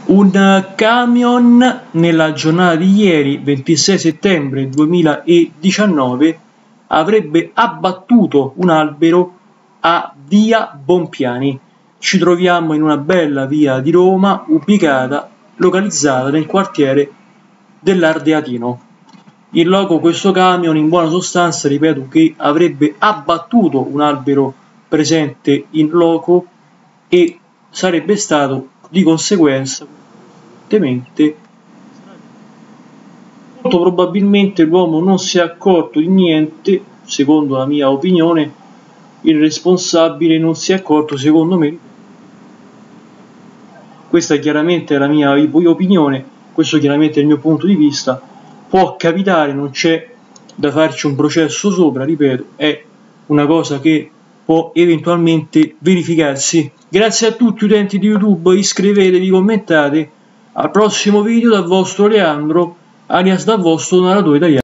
Un camion nella giornata di ieri, 26 settembre 2019, avrebbe abbattuto un albero a via Bompiani. Ci troviamo in una bella via di Roma, localizzata nel quartiere dell'Ardeatino. In loco questo camion, in buona sostanza, ripeto, che avrebbe abbattuto un albero presente in loco e sarebbe stato di conseguenza molto probabilmente l'uomo non si è accorto di niente, secondo la mia opinione, il responsabile non si è accorto, secondo me. Questa chiaramente è la mia opinione, questo chiaramente è il mio punto di vista. Può capitare, non c'è da farci un processo sopra, ripeto, è una cosa che può eventualmente verificarsi. Grazie a tutti utenti di YouTube, iscrivetevi, commentate. Al prossimo video dal vostro Leandro, alias dal vostro narratore italiano.